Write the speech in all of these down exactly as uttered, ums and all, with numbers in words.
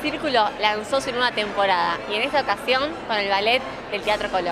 Círculo lanzó su nueva temporada y en esta ocasión con el ballet del Teatro Colón.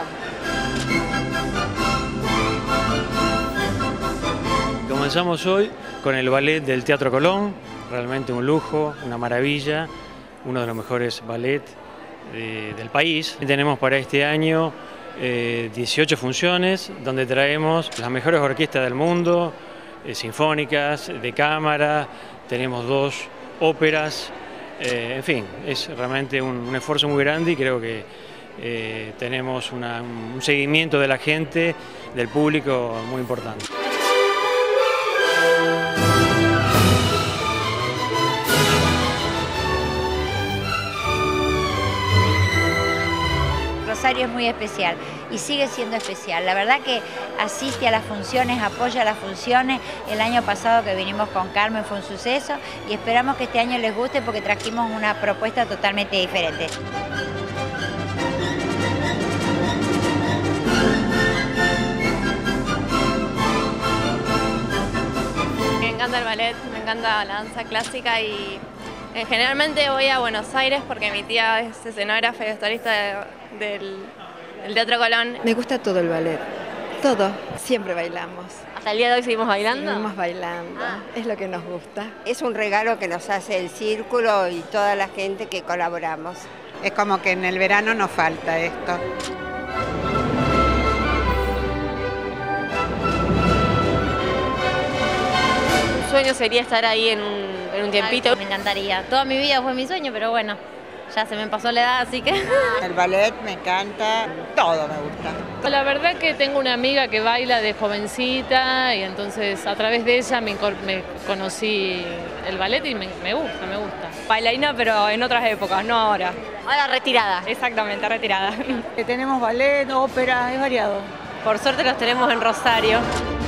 Comenzamos hoy con el ballet del Teatro Colón, realmente un lujo, una maravilla, uno de los mejores ballets de, del país. Tenemos para este año eh, dieciocho funciones donde traemos las mejores orquestas del mundo, eh, sinfónicas, de cámara, tenemos dos óperas, eh, en fin, es realmente un, un esfuerzo muy grande y creo que eh, tenemos una, un seguimiento de la gente, del público muy importante. Rosario es muy especial y sigue siendo especial. La verdad que asiste a las funciones, apoya las funciones. El año pasado que vinimos con Carmen fue un suceso y esperamos que este año les guste porque trajimos una propuesta totalmente diferente. Me encanta el ballet, me encanta la danza clásica y eh, generalmente voy a Buenos Aires porque mi tía es escenógrafa y vestuarista de, del, del Teatro Colón. Me gusta todo el ballet, todo, siempre bailamos. ¿Hasta el día de hoy seguimos bailando? Seguimos bailando, ah. Es lo que nos gusta. Es un regalo que nos hace el Círculo y toda la gente que colaboramos. Es como que en el verano nos falta esto. Un sueño sería estar ahí en un, en un tiempito. Me encantaría. Toda mi vida fue mi sueño, pero bueno, ya se me pasó la edad, así que... El ballet me encanta, todo me gusta. La verdad que tengo una amiga que baila de jovencita y entonces a través de ella me, me conocí el ballet y me, me gusta, me gusta. Bailarina, pero en otras épocas, no ahora. Ahora retirada. Exactamente, retirada. Que tenemos ballet, ópera, es variado. Por suerte los tenemos en Rosario.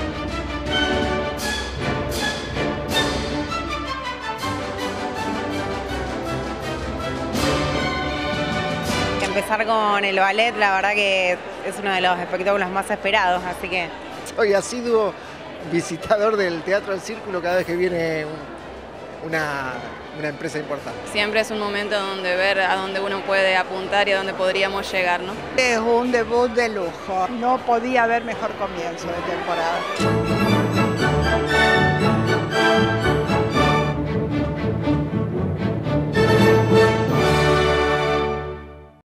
Empezar con el ballet, la verdad que es uno de los espectáculos más esperados, así que... Soy asiduo visitador del Teatro del Círculo cada vez que viene un, una, una empresa importante. Siempre es un momento donde ver a dónde uno puede apuntar y a dónde podríamos llegar, ¿no? Es un debut de lujo, no podía haber mejor comienzo de temporada.